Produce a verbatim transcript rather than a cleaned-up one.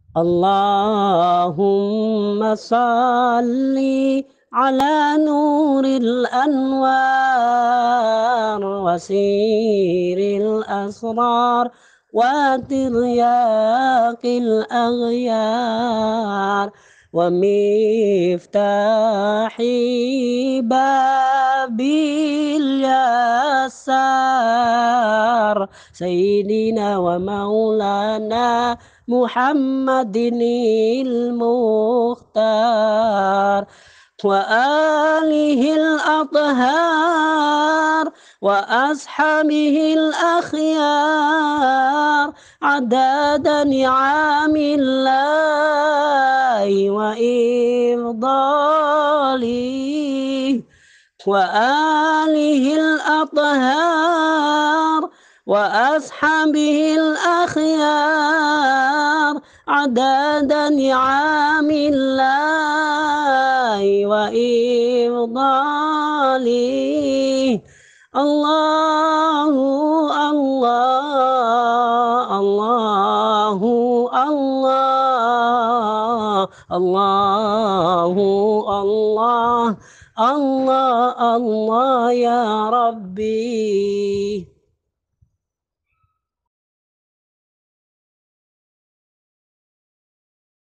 اللهم صل على نور الأنوار وسير الأسرار وترياق الأغيار ومفتاح باب اليسار سيدنا ومولانا محمد المختار وآله الأطهار وأصحابه الأخيار عدد نعم الله وإفضاله وآله الأطهار وأصحابه الأخيار عدد نعم الله وإفضاله الله الله الله الله الله الله الله الله يا ربي.